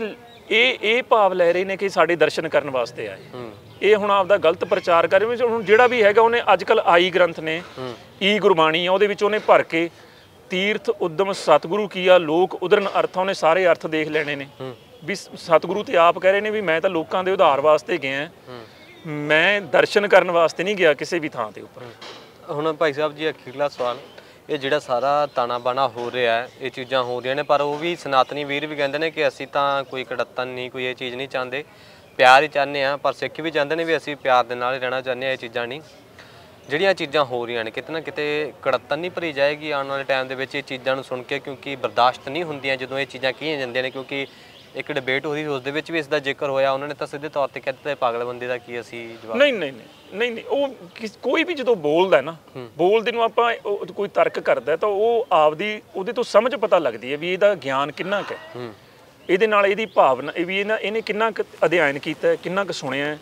[SPEAKER 1] ਇਹ ਭਾਵ ਲੈ ਰਹੇ ਨੇ ਕਿ ਸਾਡੇ ਦਰਸ਼ਨ ਕਰਨ ਵਾਸਤੇ ਆਏ। ਇਹ ਹੁਣ ਆਪਦਾ ਗਲਤ ਪ੍ਰਚਾਰ ਕਰ ਰਹੇ। ਹੁਣ ਜਿਹੜਾ ਵੀ ਹੈਗਾ ਉਹਨੇ ਅੱਜ ਕੱਲ੍ਹ ਆਈ ਗ੍ਰੰਥ ਨੇ, ਈ ਗੁਰਬਾਣੀ ਆ, ਉਹਦੇ ਵਿੱਚ ਉਹਨੇ ਭਰ ਕੇ ਤੀਰਥ ਉਦਮ ਸਤਿਗੁਰੂ ਕੀਆ ਲੋਕ ਉਦਰਨ ਅਰਥਾਂ, ਉਹਨੇ ਸਾਰੇ ਅਰਥ ਦੇਖ ਲੈਣੇ ਨੇ ਵੀ ਸਤਿਗੁਰੂ ਤੇ ਆਪ ਕਹਿ ਰਹੇ ਨੇ ਵੀ ਮੈਂ ਤਾਂ ਲੋਕਾਂ ਦੇ ਉਧਾਰ ਵਾਸਤੇ ਗਿਆ, ਮੈਂ ਦਰਸ਼ਨ ਕਰਨ ਵਾਸਤੇ ਨਹੀਂ ਗਿਆ ਕਿਸੇ ਵੀ ਥਾਂ ਦੇ ਉੱਪਰ। ਹੁਣ ਭਾਈ ਸਾਹਿਬ ਜੀ ਅਖੀਰਲਾ ਸਵਾਲ, ਇਹ ਜਿਹੜਾ ਸਾਰਾ ਤਾਣਾ ਬਾਣਾ ਹੋ ਰਿਹਾ, ਇਹ ਚੀਜ਼ਾਂ ਹੋ ਰਹੀਆਂ ਨੇ, ਪਰ ਉਹ ਵੀ ਸਨਾਤਨੀ ਵੀਰ ਵੀ ਕਹਿੰਦੇ ਨੇ ਕਿ ਅਸੀਂ ਤਾਂ ਕੋਈ ਕੜੱਤਨ ਨਹੀਂ, ਕੋਈ ਇਹ ਚੀਜ਼ ਨਹੀਂ ਚਾਹੁੰਦੇ, ਪਿਆਰ ਹੀ ਚਾਹੁੰਦੇ ਹਾਂ। ਪਰ ਸਿੱਖ ਵੀ ਚਾਹੁੰਦੇ ਨੇ ਵੀ ਅਸੀਂ ਪਿਆਰ ਦੇ ਨਾਲ ਹੀ ਰਹਿਣਾ ਚਾਹੁੰਦੇ ਹਾਂ, ਇਹ ਚੀਜ਼ਾਂ ਨਹੀਂ। ਜਿਹੜੀਆਂ ਚੀਜ਼ਾਂ ਹੋ ਰਹੀਆਂ ਨੇ ਕਿਤੇ ਨਾ ਕਿਤੇ ਕੜੱਤਨ ਨਹੀਂ ਭਰੀ ਜਾਏਗੀ ਆਉਣ ਵਾਲੇ ਟਾਈਮ ਦੇ ਵਿੱਚ ਇਹ ਚੀਜ਼ਾਂ ਨੂੰ ਸੁਣ ਕੇ, ਕਿਉਂਕਿ ਬਰਦਾਸ਼ਤ ਨਹੀਂ ਹੁੰਦੀਆਂ ਜਦੋਂ ਇਹ ਚੀਜ਼ਾਂ ਕਹੀਆਂ ਜਾਂਦੀਆਂ ਨੇ। ਕਿਉਂਕਿ ਇੱਕ ਡਿਬੇਟ ਹੋਈ, ਉਸ ਦੇ ਵਿੱਚ ਵੀ ਇਸ ਦਾ ਜ਼ਿਕਰ ਹੋਇਆ, ਉਹਨਾਂ ਨੇ ਤਾਂ ਸਿੱਧੇ ਤੌਰ ਤੇ ਕਹਿ ਦਿੱਤਾ ਪਾਗਲ ਬੰਦੇ ਦਾ ਕੀ ਅਸੀਂ ਜਵਾਬ।
[SPEAKER 2] ਨਹੀਂ, ਉਹ ਕੋਈ ਵੀ ਜਦੋਂ ਬੋਲਦਾ ਨਾ, ਬੋਲਦੇ ਨੂੰ ਆਪਾਂ ਕੋਈ ਤਰਕ ਕਰਦਾ ਤਾਂ ਉਹ ਆਪਦੀ ਉਹਦੇ ਤੋਂ ਸਮਝ ਪਤਾ ਲੱਗਦੀ ਹੈ ਵੀ ਇਹਦਾ ਗਿਆਨ ਕਿੰਨਾ ਕੁ ਹੈ, ਇਹਦੇ ਨਾਲ ਇਹਦੀ ਭਾਵਨਾ ਵੀ ਇਹਨੇ ਕਿੰਨਾ ਕੁ ਅਧਿਐਨ ਕੀਤਾ, ਕਿੰਨਾ ਕੁ ਸੁਣਿਆ,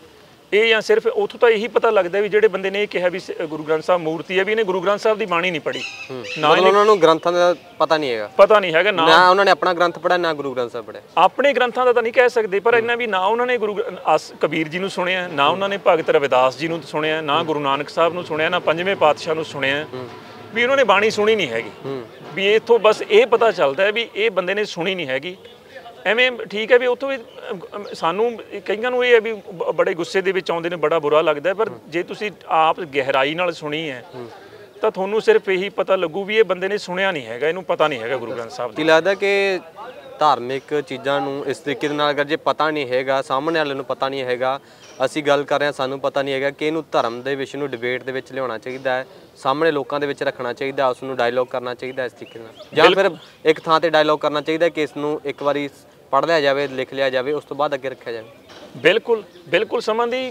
[SPEAKER 2] ਇਹ ਜਾਂ ਸਿਰਫ ਉੱਥੋਂ ਤਾਂ ਇਹੀ ਪਤਾ ਲੱਗਦਾ ਵੀ ਜਿਹੜੇ ਬੰਦੇ ਨੇ ਇਹ ਕਿਹਾ ਵੀ ਗੁਰੂ ਗ੍ਰੰਥ ਸਾਹਿਬ ਮੂਰਤੀ ਹੈ ਵੀ ਇਹਨੇ ਗੁਰੂ ਗ੍ਰੰਥ ਸਾਹਿਬ ਦੀ ਬਾਣੀ ਨਹੀਂ ਪੜ੍ਹੀ,
[SPEAKER 1] ਨਾ ਉਹਨਾਂ ਨੂੰ ਗ੍ਰੰਥਾਂ ਦਾ ਪਤਾ ਨਹੀਂ ਹੈਗਾ
[SPEAKER 2] ਨਾ
[SPEAKER 1] ਉਹਨਾਂ ਨੇ ਆਪਣਾ ਗ੍ਰੰਥ ਪੜ੍ਹਿਆ ਨਾ ਗੁਰੂ ਗ੍ਰੰਥ ਸਾਹਿਬ ਪੜ੍ਹਿਆ।
[SPEAKER 2] ਆਪਣੇ ਗ੍ਰੰਥਾਂ ਦਾ ਤਾਂ ਨਹੀਂ ਕਹਿ ਸਕਦੇ, ਪਰ ਇਹਨਾਂ ਵੀ ਨਾ ਉਹਨਾਂ ਨੇ ਕਬੀਰ ਜੀ ਨੂੰ ਸੁਣਿਆ, ਨਾ ਉਹਨਾਂ ਨੇ ਭਗਤ ਰਵਿਦਾਸ ਜੀ ਨੂੰ ਸੁਣਿਆ, ਨਾ ਗੁਰੂ ਨਾਨਕ ਸਾਹਿਬ ਨੂੰ ਸੁਣਿਆ, ਨਾ ਪੰਜਵੇਂ ਪਾਤਸ਼ਾਹ ਨੂੰ ਸੁਣਿਆ, ਵੀ ਉਹਨਾਂ ਨੇ ਬਾਣੀ ਸੁਣੀ ਨਹੀਂ ਹੈਗੀ। ਵੀ ਇੱਥੋਂ ਬਸ ਇਹ ਪਤਾ ਚੱਲਦਾ ਹੈ ਵੀ ਇਹ ਬੰਦੇ ਨੇ ਸੁਣੀ ਨਹੀਂ ਹੈਗੀ। ਐਵੇਂ ਠੀਕ ਹੈ ਵੀ ਉੱਥੋਂ ਵੀ ਸਾਨੂੰ ਕਈਆਂ ਨੂੰ ਇਹ ਹੈ ਵੀ ਬੜੇ ਗੁੱਸੇ ਦੇ ਵਿੱਚ ਆਉਂਦੇ ਨੇ, ਬੜਾ ਬੁਰਾ ਲੱਗਦਾ, ਪਰ ਜੇ ਤੁਸੀਂ ਆਪ ਗਹਿਰਾਈ ਨਾਲ ਸੁਣੀ ਹੈ ਤਾਂ ਤੁਹਾਨੂੰ ਸਿਰਫ ਇਹੀ ਪਤਾ ਲੱਗੂ ਵੀ ਇਹ ਬੰਦੇ ਨੇ ਸੁਣਿਆ ਨਹੀਂ ਹੈਗਾ, ਇਹਨੂੰ ਪਤਾ ਨਹੀਂ ਹੈਗਾ ਗੁਰੂ ਗ੍ਰੰਥ ਸਾਹਿਬ।
[SPEAKER 1] ਕੀ ਲੱਗਦਾ ਕਿ ਧਾਰਮਿਕ ਚੀਜ਼ਾਂ ਨੂੰ ਇਸ ਤਰੀਕੇ ਦੇ ਨਾਲ ਅਗਰ ਜੇ ਪਤਾ ਨਹੀਂ ਹੈਗਾ, ਸਾਹਮਣੇ ਵਾਲੇ ਨੂੰ ਪਤਾ ਨਹੀਂ ਹੈਗਾ, ਅਸੀਂ ਗੱਲ ਕਰ ਰਹੇ ਹਾਂ ਸਾਨੂੰ ਪਤਾ ਨਹੀਂ ਹੈਗਾ, ਕਿ ਇਹਨੂੰ ਧਰਮ ਦੇ ਵਿਸ਼ੇ ਨੂੰ ਡਿਬੇਟ ਦੇ ਵਿੱਚ ਲਿਆਉਣਾ ਚਾਹੀਦਾ ਹੈ, ਸਾਹਮਣੇ ਲੋਕਾਂ ਦੇ ਵਿੱਚ ਰੱਖਣਾ ਚਾਹੀਦਾ, ਉਸ ਨੂੰ ਡਾਇਲੋਗ ਕਰਨਾ ਚਾਹੀਦਾ ਇਸ ਤਰੀਕੇ ਨਾਲ, ਜਾਂ ਫਿਰ ਇੱਕ ਥਾਂ ਤੇ ਡਾਇਲੋਗ ਕਰਨਾ ਚਾਹੀਦਾ ਕਿ ਇਸ ਨੂੰ ਇੱਕ ਵਾਰੀ ਪੜ੍ਹ ਲਿਆ ਜਾਵੇ, ਲਿਖ ਲਿਆ ਜਾਵੇ, ਉਸ ਤੋਂ ਬਾਅਦ ਅੱਗੇ ਰੱਖਿਆ ਜਾਵੇ।
[SPEAKER 2] ਬਿਲਕੁਲ ਸਮਾਂ ਦੀ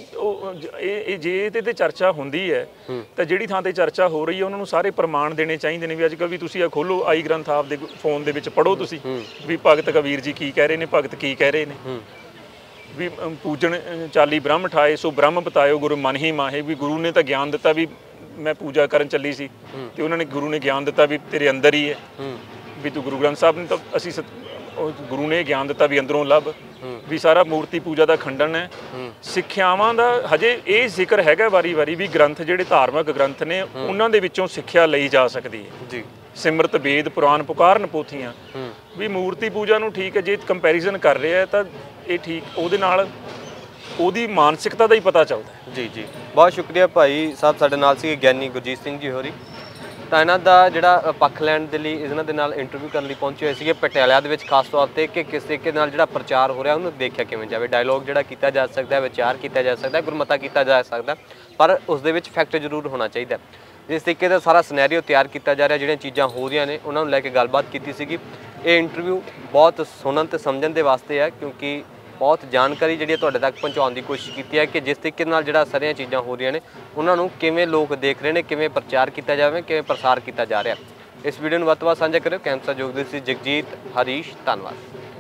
[SPEAKER 2] ਇਹ ਜੇ ਇਹਦੇ ਤੇ ਚਰਚਾ ਹੁੰਦੀ ਹੈ ਤਾਂ ਜਿਹੜੀ ਥਾਂ ਤੇ ਚਰਚਾ ਹੋ ਰਹੀ ਹੈ ਉਹਨਾਂ ਨੂੰ ਸਾਰੇ ਪ੍ਰਮਾਣ ਦੇਣੇ ਚਾਹੀਦੇ ਨੇ। ਵੀ ਅੱਜ ਕੱਲ੍ਹ ਵੀ ਤੁਸੀਂ ਖੋਲੋ ਆਈ ਗ੍ਰੰਥ ਆਪ ਦੇ ਫੋਨ ਦੇ ਵਿੱਚ ਪੜ੍ਹੋ ਤੁਸੀਂ ਵੀ ਭਗਤ ਕਬੀਰ ਜੀ ਕੀ ਕਹਿ ਰਹੇ ਨੇ, ਭਗਤ ਕੀ ਕਹਿ ਰਹੇ ਨੇ, ਵੀ ਪੂਜਣ ਚਾਲੀ ਬ੍ਰਹਮ ਠਾਏ ਸੋ ਬ੍ਰਹਮ ਬਤਾਇਓ ਗੁਰੂ ਮਨ ਹੀ ਮਾਹੇ, ਵੀ ਗੁਰੂ ਨੇ ਤਾਂ ਗਿਆਨ ਦਿੱਤਾ ਵੀ ਮੈਂ ਪੂਜਾ ਕਰਨ ਚੱਲੀ ਸੀ ਤੇ ਉਹਨਾਂ ਨੇ ਗੁਰੂ ਨੇ ਗਿਆਨ ਦਿੱਤਾ ਵੀ ਤੇਰੇ ਅੰਦਰ ਹੀ ਹੈ, ਵੀ ਤੂੰ ਗੁਰੂ ਗ੍ਰੰਥ ਸਾਹਿਬ ਨੇ ਤਾਂ ਅਸੀਂ ਗੁਰੂ ਨੇ ਗਿਆਨ ਦਿੱਤਾ ਵੀ ਅੰਦਰੋਂ ਲੱਭ, ਵੀ ਸਾਰਾ ਮੂਰਤੀ ਪੂਜਾ ਦਾ ਖੰਡਨ ਹੈ। ਸਿੱਖਿਆਵਾਂ ਦਾ ਹਜੇ ਇਹ ਜ਼ਿਕਰ ਹੈਗਾ ਵਾਰੀ-ਵਾਰੀ ਵੀ ਗ੍ਰੰਥ ਜਿਹੜੇ ਧਾਰਮਿਕ ਗ੍ਰੰਥ ਨੇ ਉਹਨਾਂ ਦੇ ਵਿੱਚੋਂ ਸਿੱਖਿਆ ਲਈ ਜਾ ਸਕਦੀ ਹੈ ਜੀ। ਸਿਮਰਤ ਵੇਦ ਪੁਰਾਣ ਪੁਕਾਰਨ ਪੋਥੀਆਂ, ਵੀ ਮੂਰਤੀ ਪੂਜਾ ਨੂੰ ਠੀਕ ਹੈ ਜੇ ਕੰਪੈਰੀਜ਼ਨ ਕਰ ਰਿਹਾ ਤਾਂ ਇਹ ਠੀਕ, ਉਹਦੇ ਨਾਲ ਉਹਦੀ ਮਾਨਸਿਕਤਾ ਦਾ ਹੀ ਪਤਾ ਚੱਲਦਾ।
[SPEAKER 1] ਜੀ ਬਹੁਤ ਸ਼ੁਕਰੀਆ ਭਾਈ ਸਾਹਿਬ, ਸਾਡੇ ਨਾਲ ਸੀ ਗਿਆਨੀ ਗੁਰਜੀਤ ਸਿੰਘ ਜੀ ਹੋਰੀ। ਤਾਂ ਇਹਨਾਂ ਦਾ ਜਿਹੜਾ ਪੱਖ ਲੈਣ ਦੇ ਲਈ ਇਹਨਾਂ ਦੇ ਨਾਲ ਇੰਟਰਵਿਊ ਕਰਨ ਲਈ ਪਹੁੰਚੇ ਹੋਏ ਸੀਗੇ ਪਟਿਆਲਾ ਦੇ ਵਿੱਚ, ਖਾਸ ਤੌਰ ਤੇ ਕਿ ਕਿਸ ਤਰੀਕੇ ਨਾਲ ਜਿਹੜਾ ਪ੍ਰਚਾਰ ਹੋ ਰਿਹਾ ਉਹਨੂੰ ਦੇਖਿਆ ਕਿਵੇਂ ਜਾਵੇ, ਡਾਇਲੋਗ ਜਿਹੜਾ ਕੀਤਾ ਜਾ ਸਕਦਾ, ਵਿਚਾਰ ਕੀਤਾ ਜਾ ਸਕਦਾ, ਗੁਰਮਤਾ ਕੀਤਾ ਜਾ ਸਕਦਾ, ਪਰ ਉਸ ਦੇ ਵਿੱਚ ਫੈਕਟ ਜ਼ਰੂਰ ਹੋਣਾ ਚਾਹੀਦਾ। ਜਿਸ ਤਰੀਕੇ ਦਾ ਸਾਰਾ ਸਿਨੈਰੀਓ ਤਿਆਰ ਕੀਤਾ ਜਾ ਰਿਹਾ, ਜਿਹੜੀਆਂ ਚੀਜ਼ਾਂ ਹੋ ਰਹੀਆਂ ਨੇ ਉਹਨਾਂ ਨੂੰ ਲੈ ਕੇ ਗੱਲਬਾਤ ਕੀਤੀ ਸੀਗੀ। ਇਹ ਇੰਟਰਵਿਊ ਬਹੁਤ ਸੁਣਨ ਤੇ ਸਮਝਣ ਦੇ ਵਾਸਤੇ ਹੈ, ਕਿਉਂਕਿ ਬਹੁਤ ਜਾਣਕਾਰੀ ਜਿਹੜੀ ਤੁਹਾਡੇ ਤੱਕ ਪਹੁੰਚਾਉਣ ਦੀ ਕੋਸ਼ਿਸ਼ ਕੀਤੀ ਹੈ ਕਿ ਜਿਸ ਤਰੀਕੇ ਨਾਲ ਜਿਹੜਾ ਸਾਰੀਆਂ ਚੀਜ਼ਾਂ ਹੋ ਰਹੀਆਂ ਨੇ ਉਹਨਾਂ ਨੂੰ ਕਿਵੇਂ ਲੋਕ ਦੇਖ ਰਹੇ ਨੇ, ਕਿਵੇਂ ਪ੍ਰਚਾਰ ਕੀਤਾ ਜਾਵੇ, ਕਿਵੇਂ ਪ੍ਰਸਾਰ ਕੀਤਾ ਜਾ ਰਿਹਾ। ਇਸ ਵੀਡੀਓ ਨੂੰ ਵੱਧ ਤੋਂ ਵੱਧ ਸਾਂਝਾ ਕਰਿਓ। ਕੈਮਰਾ ਜੋਗਦੇ ਸੀ ਜਗਜੀਤ ਹਰੀਸ਼, ਧੰਨਵਾਦ।